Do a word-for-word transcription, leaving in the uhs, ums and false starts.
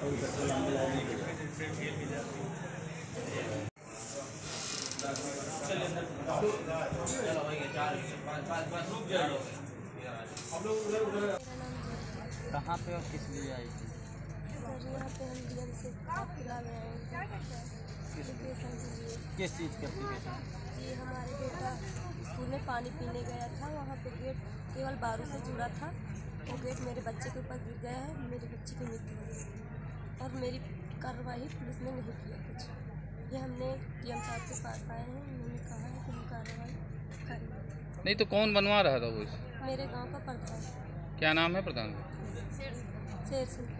कहाँ पे और किस लिए आई थी? सर यहाँ पे हम डीएम से अप्लाई गए हैं एप्लीकेशन के लिए। किस चीज़ की एप्लीकेशन? ये हमारे बेटा स्कूल में पानी पीने गया था, वहाँ पे गेट केवल बारू से जुड़ा था। वो गेट मेरे बच्चे के ऊपर गिर गया है, मेरे बच्चे की मृत्यु हो गई और मेरी कार्रवाई पुलिस ने नहीं किया कुछ। ये हमने डीएम साहब के पास आए हैं, उन्होंने कहा है कि हम कार्रवाई करेंगे। नहीं तो कौन बनवा रहा था वो? मेरे गाँव का प्रधान। क्या नाम है प्रधान? शेर सिंह।